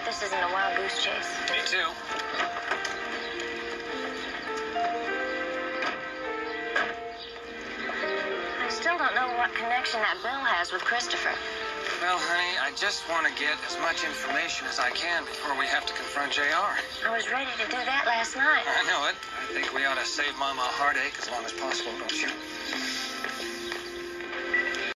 this isn't a wild goose chase. Me too. I still don't know what connection that bill has with Christopher. Well, honey, I just want to get as much information as I can before we have to confront JR. I was ready to do that last night. I know it. I think we ought to save Mama a heartache as long as possible, don't you?